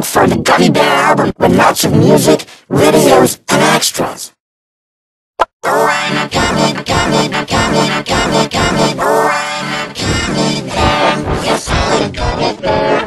look for the Gummy Bear album with lots of music, videos, and extras. Oh, I'm a gummy bear. Yes, I'm a gummy bear.